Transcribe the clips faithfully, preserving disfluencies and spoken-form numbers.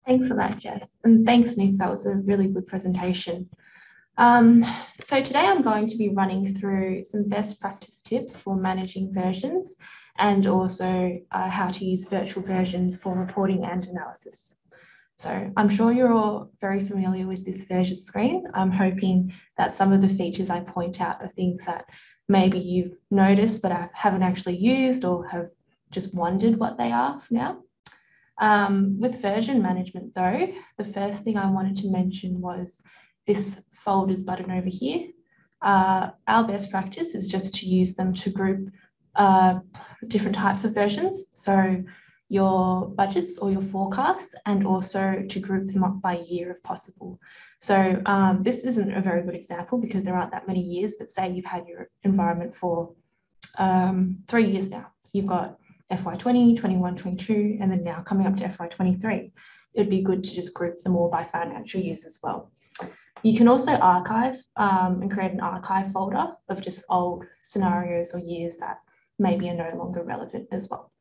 Thanks for that, Jess. And thanks, Nick. That was a really good presentation. Um, so today I'm going to be running through some best practice tips for managing versions and also uh, how to use virtual versions for reporting and analysis. So I'm sure you're all very familiar with this version screen. I'm hoping that some of the features I point out are things that maybe you've noticed but haven't actually used or have just wondered what they are for now. Um, with version management though, the first thing I wanted to mention was this folders button over here. Uh, our best practice is just to use them to group uh, different types of versions. So your budgets or your forecasts, and also to group them up by year if possible. So um, this isn't a very good example because there aren't that many years, but say you've had your environment for um, three years now. So you've got F Y twenty, twenty-one, twenty-two, and then now coming up to F Y twenty-three. It'd be good to just group them all by financial years as well. You can also archive um, and create an archive folder of just old scenarios or years that maybe are no longer relevant as well.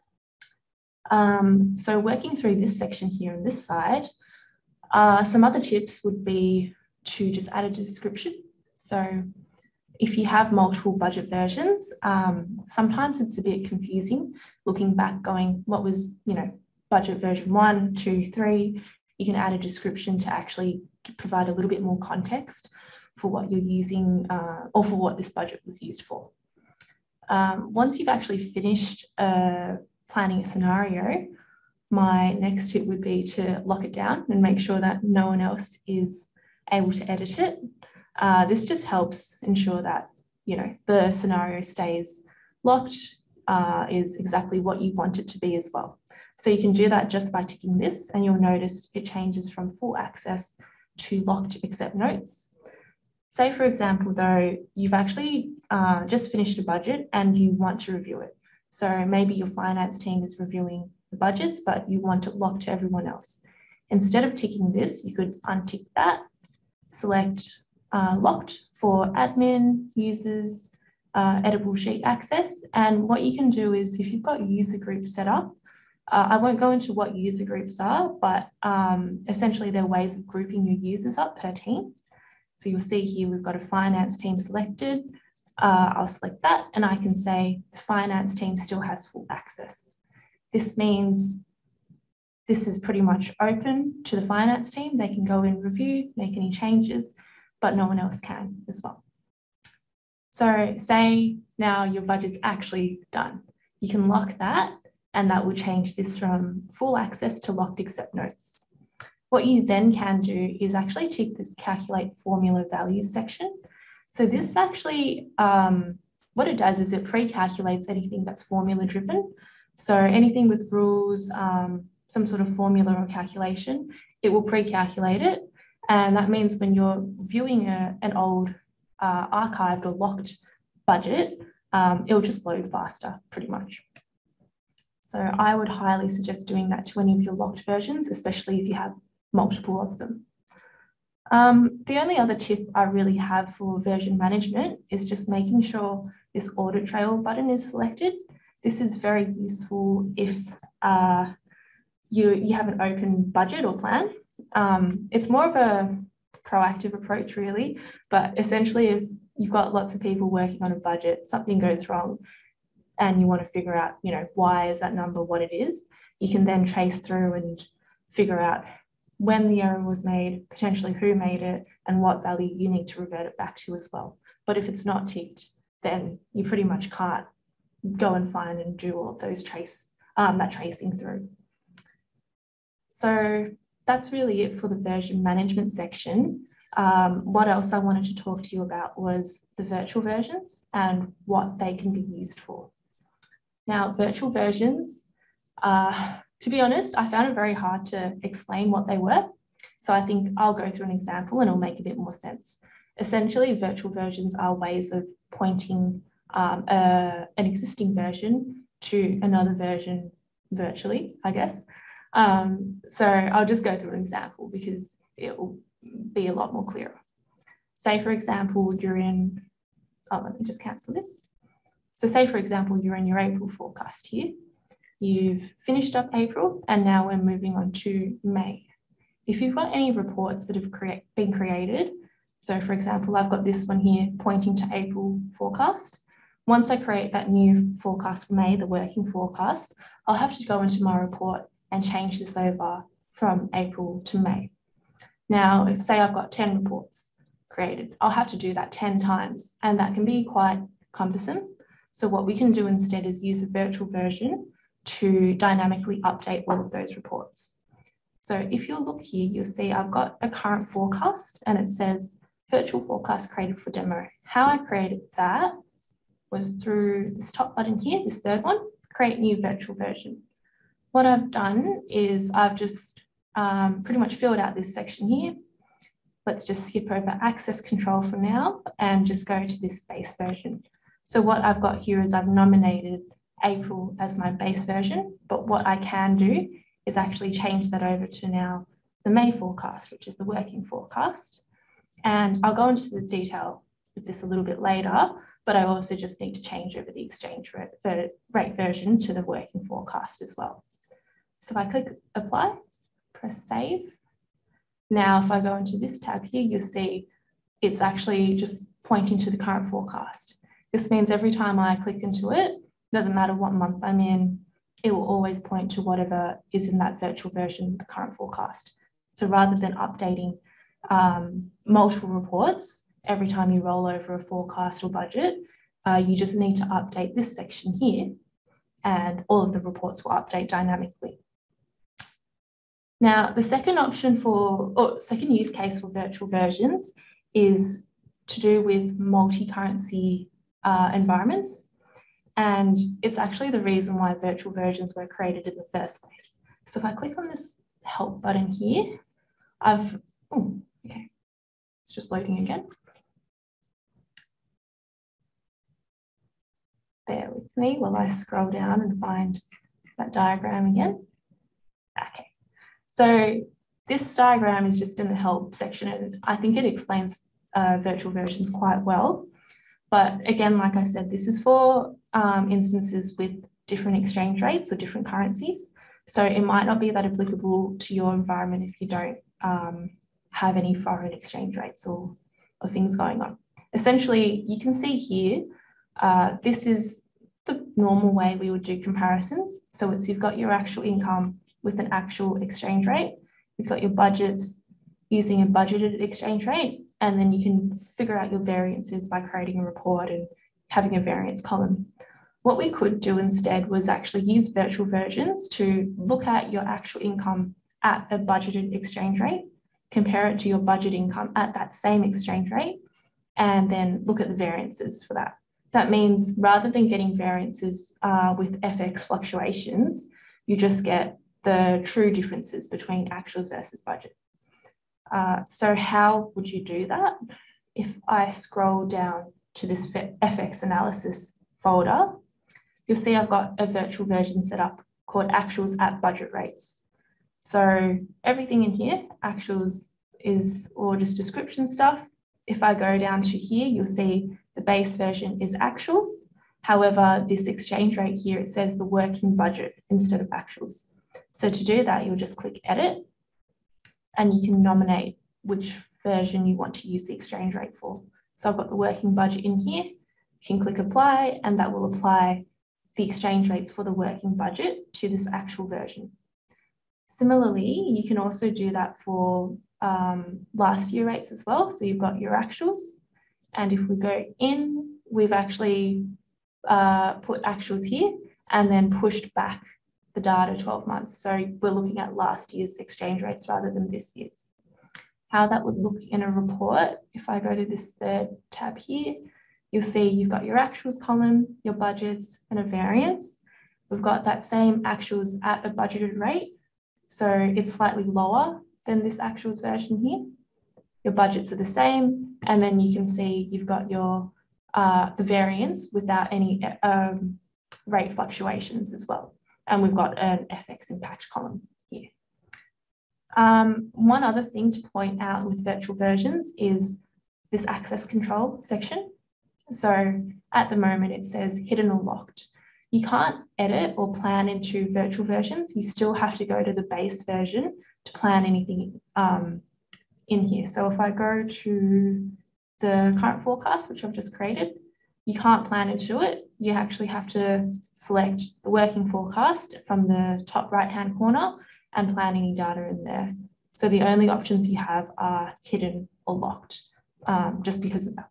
Um, so working through this section here on this side, uh, some other tips would be to just add a description. So if you have multiple budget versions, um, sometimes it's a bit confusing looking back going, what was, you know, budget version one, two, three. You can add a description to actually provide a little bit more context for what you're using uh, or for what this budget was used for. Um, once you've actually finished uh, planning a scenario, my next tip would be to lock it down and make sure that no one else is able to edit it. Uh, this just helps ensure that, you know, the scenario stays locked, uh, is exactly what you want it to be as well. So you can do that just by ticking this, and you'll notice it changes from full access to locked except notes. Say, for example, though, you've actually uh, just finished a budget and you want to review it. So maybe your finance team is reviewing the budgets, but you want it locked to everyone else. Instead of ticking this, you could untick that, select uh, locked for admin, users, uh, editable sheet access. And what you can do is if you've got user groups set up, uh, I won't go into what user groups are, but um, essentially they're ways of grouping your users up per team. So you'll see here we've got a finance team selected. Uh, I'll select that and I can say the finance team still has full access. This means this is pretty much open to the finance team. They can go in, review, make any changes, but no one else can as well. So say now your budget's actually done. You can lock that and that will change this from full access to locked except notes. What you then can do is actually tick this calculate formula values section. So this actually, um, what it does is it pre-calculates anything that's formula driven. So anything with rules, um, some sort of formula or calculation, it will pre-calculate it. And that means when you're viewing a, an old uh, archived or locked budget, um, it'll just load faster pretty much. So I would highly suggest doing that to any of your locked versions, especially if you have multiple of them. Um, the only other tip I really have for version management is just making sure this Audit Trail button is selected. This is very useful if uh, you, you have an open budget or plan. Um, it's more of a proactive approach really, but essentially if you've got lots of people working on a budget, something goes wrong and you want to figure out, you know, why is that number what it is, you can then trace through and figure out when the error was made, potentially who made it, and what value you need to revert it back to as well. But if it's not ticked, then you pretty much can't go and find and do all of those trace, um, that tracing through. So that's really it for the version management section. Um, what else I wanted to talk to you about was the virtual versions and what they can be used for. Now, virtual versions, uh, to be honest, I found it very hard to explain what they were. So I think I'll go through an example and it'll make a bit more sense. Essentially, virtual versions are ways of pointing um, a, an existing version to another version virtually, I guess. Um, so I'll just go through an example because it will be a lot more clearer. Say, for example, you're in, oh, let me just cancel this. So say, for example, you're in your April forecast here. you've finished up April, and now we're moving on to May. If you've got any reports that have create, been created, so for example, I've got this one here pointing to April forecast. Once I create that new forecast for May, the working forecast, I'll have to go into my report and change this over from April to May. Now, if say I've got ten reports created, I'll have to do that ten times, and that can be quite cumbersome. So what we can do instead is use a virtual version to dynamically update all of those reports. So if you look here, you'll see I've got a current forecast and it says virtual forecast created for demo. How I created that was through this top button here, this third one, create new virtual version. What I've done is I've just um, pretty much filled out this section here. Let's just skip over access control for now and just go to this base version. So what I've got here is I've nominated April as my base version, but what I can do is actually change that over to now the May forecast, which is the working forecast. And I'll go into the detail with this a little bit later, but I also just need to change over the exchange rate, rate version to the working forecast as well. So if I click apply, press save. Now, if I go into this tab here, you'll see it's actually just pointing to the current forecast. This means every time I click into it, doesn't matter what month I'm in, it will always point to whatever is in that virtual version of the current forecast. So rather than updating um, multiple reports every time you roll over a forecast or budget, uh, you just need to update this section here and all of the reports will update dynamically. Now, the second option for, or second use case for virtual versions is to do with multi-currency uh, environments. And it's actually the reason why virtual versions were created in the first place. So if I click on this help button here, I've, oh, okay, it's just loading again. Bear with me while I scroll down and find that diagram again. Okay. So this diagram is just in the help section, and I think it explains uh, virtual versions quite well. But again, like I said, this is for um, instances with different exchange rates or different currencies. So it might not be that applicable to your environment if you don't um, have any foreign exchange rates or, or things going on. Essentially, you can see here, uh, this is the normal way we would do comparisons. So it's you've got your actual income with an actual exchange rate. You've got your budgets using a budgeted exchange rate, and then you can figure out your variances by creating a report and having a variance column. What we could do instead was actually use virtual versions to look at your actual income at a budgeted exchange rate, compare it to your budget income at that same exchange rate, and then look at the variances for that. That means rather than getting variances uh, with F X fluctuations, you just get the true differences between actuals versus budget. Uh, so how would you do that? If I scroll down to this F X analysis folder, you'll see I've got a virtual version set up called actuals at budget rates. So everything in here, actuals is all just description stuff. If I go down to here, you'll see the base version is actuals. However, this exchange rate here, it says the working budget instead of actuals. So to do that, you'll just click edit and you can nominate which version you want to use the exchange rate for. So I've got the working budget in here. You can click apply and that will apply the exchange rates for the working budget to this actual version. Similarly, you can also do that for um, last year rates as well. So you've got your actuals. And if we go in, we've actually uh, put actuals here and then pushed back the data twelve months. So we're looking at last year's exchange rates rather than this year's. How that would look in a report, if I go to this third tab here, you'll see you've got your actuals column, your budgets, and a variance. We've got that same actuals at a budgeted rate. So it's slightly lower than this actuals version here. Your budgets are the same. And then you can see you've got your uh, the variance without any um, rate fluctuations as well. And we've got an F X impact column here. Um, one other thing to point out with virtual versions is this access control section. So at the moment it says hidden or locked. You can't edit or plan into virtual versions. You still have to go to the base version to plan anything um, in here. So if I go to the current forecast, which I've just created, you can't plan into it. You actually have to select the working forecast from the top right-hand corner and plan any data in there. So the only options you have are hidden or locked, um, just because of that.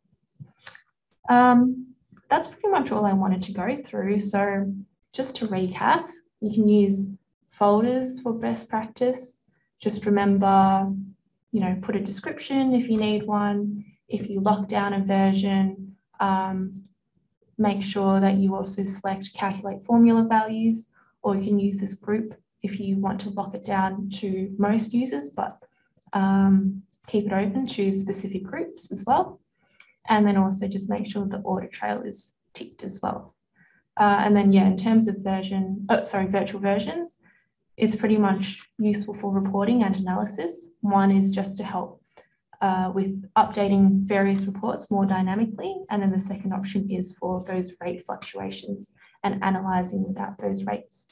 Um, that's pretty much all I wanted to go through. So just to recap, you can use folders for best practice. Just remember, you know, put a description if you need one. If you lock down a version, um, make sure that you also select calculate formula values, or you can use this group if you want to lock it down to most users, but um, keep it open to specific groups as well. And then also just make sure the audit trail is ticked as well. Uh, and then, yeah, in terms of version, oh, sorry, virtual versions, it's pretty much useful for reporting and analysis. One is just to help uh, with updating various reports more dynamically. And then the second option is for those rate fluctuations and analysing without those rates.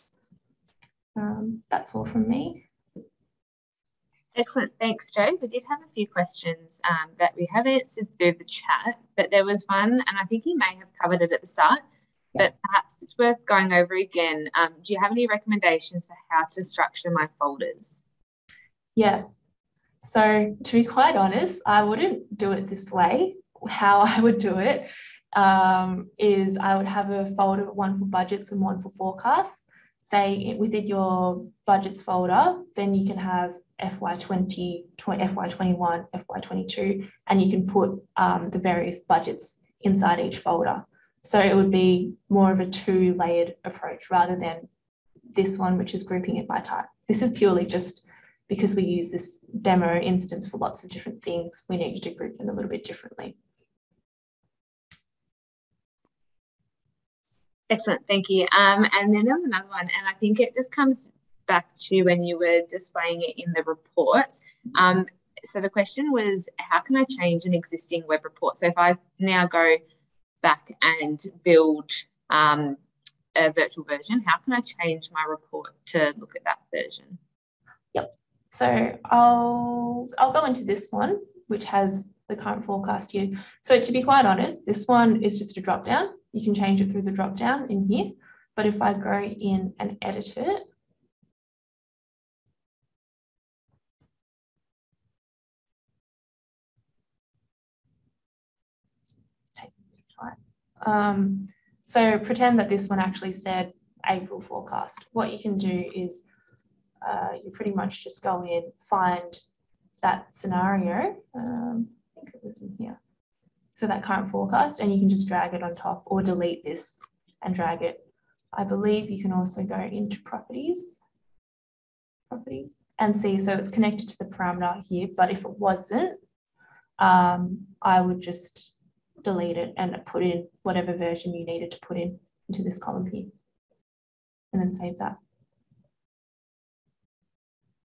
Um, that's all from me. Excellent. Thanks, Jo. We did have a few questions um, that we have answered through the chat, but there was one, and I think you may have covered it at the start, yeah. but perhaps it's worth going over again. Um, do you have any recommendations for how to structure my folders? Yes. So to be quite honest, I wouldn't do it this way. How I would do it um, is I would have a folder, one for budgets and one for forecasts. Say within your budgets folder, then you can have F Y twenty, F Y twenty-one, F Y twenty-two, and you can put um, the various budgets inside each folder. So it would be more of a two-layered approach rather than this one, which is grouping it by type. This is purely just because we use this demo instance for lots of different things. We need to group them a little bit differently. Excellent, thank you. Um, and then there was another one, and I think it just comes back to when you were displaying it in the report. Um, so the question was, how can I change an existing web report? So if I now go back and build um, a virtual version, how can I change my report to look at that version? Yep. So I'll, I'll go into this one, which has the current forecast here. So to be quite honest, this one is just a drop down. You can change it through the drop down in here. But if I go in and edit it, Um, so pretend that this one actually said April forecast. What you can do is uh, you pretty much just go in, find that scenario. Um, I think it was in here. So that current forecast, and you can just drag it on top or delete this and drag it. I believe you can also go into properties, properties and see, so it's connected to the parameter here, but if it wasn't, um, I would just delete it and put in whatever version you needed to put in into this column here, and then save that.